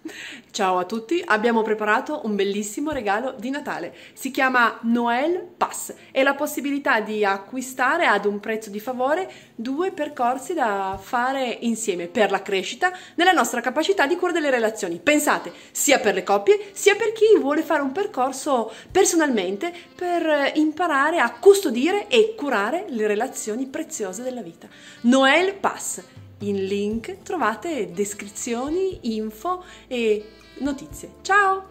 Ciao a tutti, abbiamo preparato un bellissimo regalo di Natale. Si chiama Noel Pass. È la possibilità di acquistare ad un prezzo di favore 2 percorsi da fare insieme per la crescita nella nostra capacità di cura delle relazioni. Pensate, sia per le coppie, sia per chi vuole fare un percorso personalmente per imparare a custodire e curare le relazioni preziose della vita. Noel Pass. In link trovate descrizioni, info e notizie. Ciao!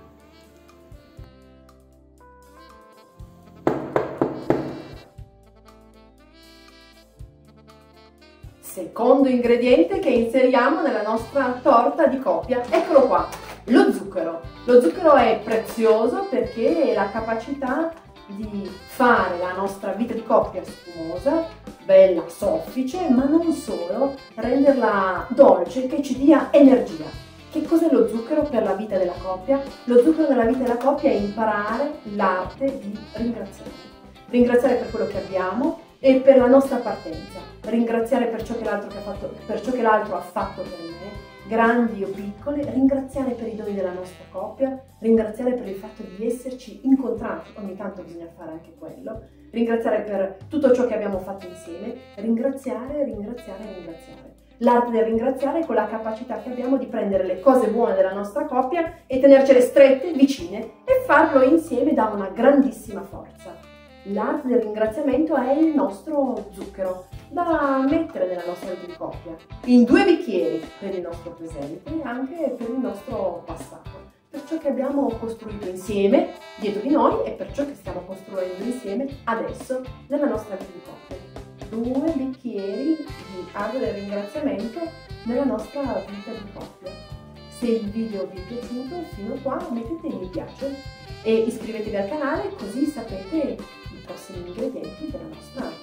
Secondo ingrediente che inseriamo nella nostra torta di coppia, eccolo qua, lo zucchero. Lo zucchero è prezioso perché ha la capacità di fare la nostra vita di coppia spumosa, bella, soffice, ma non solo, renderla dolce, che ci dia energia. Che cos'è lo zucchero per la vita della coppia? Lo zucchero nella vita della coppia è imparare l'arte di ringraziare. Ringraziare per quello che abbiamo e per la nostra partenza. Ringraziare per ciò che l'altro ha fatto per me, grandi o piccole, ringraziare per i doni della nostra coppia, ringraziare per il fatto di esserci incontrati, ogni tanto bisogna fare anche quello, ringraziare per tutto ciò che abbiamo fatto insieme, ringraziare. L'arte del ringraziare è quella capacità che abbiamo di prendere le cose buone della nostra coppia e tenercele strette, vicine e farlo insieme dà una grandissima forza. L'arte del ringraziamento è il nostro zucchero da mettere nella nostra vita di coppia, in 2 bicchieri per il nostro presente e anche per il nostro passato, per ciò che abbiamo costruito insieme dietro di noi e per ciò che stiamo costruendo insieme adesso nella nostra vita di coppia. 2 bicchieri di arte del ringraziamento nella nostra vita di coppia. Se il video vi è piaciuto fino a qua mettete mi piace e iscrivetevi al canale così sapete i prossimi ingredienti della nostra